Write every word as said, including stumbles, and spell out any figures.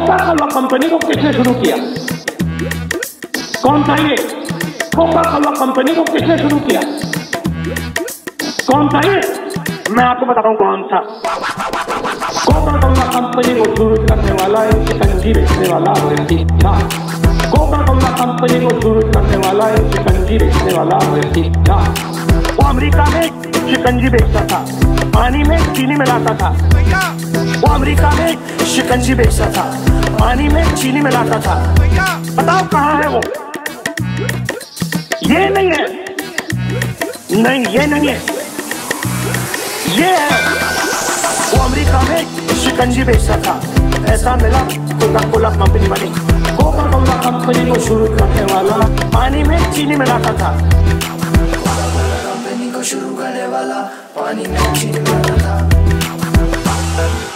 Coca Cola company को किसने शुरू किया? कौन था ये? कोका कोला कंपनी को किसने शुरू किया? कौन था ये? मैं आपको बताता हूँ कौन था। कोका कोला कंपनी को शुरू करने वाला एक शिकंजी बेचने वाला व्यक्ति था। कोका कोला कंपनी को शुरू करने वाला एक शिकंजी बेचने वाला व्यक्ति था। वो अमेरिका में शिकंजी बेचता था, पानी में चीनी मिलाता था। वो अमेरिका में शिकंजी बेचता था, पानी में चीनी मिलाता था। बताओ कहाँ है वो? ये नहीं है, नहीं ये नहीं है, ये है। वो अमेरिका में शिकंजी बेचता था, ऐसा मिला कोका कोला कंपनी बनी। कोका कोला कंपनी को शुरू करने वाला पानी में चीनी मिलाता था। कंपनी को शुरू करने वाला पानी में चीनी मिलाता था।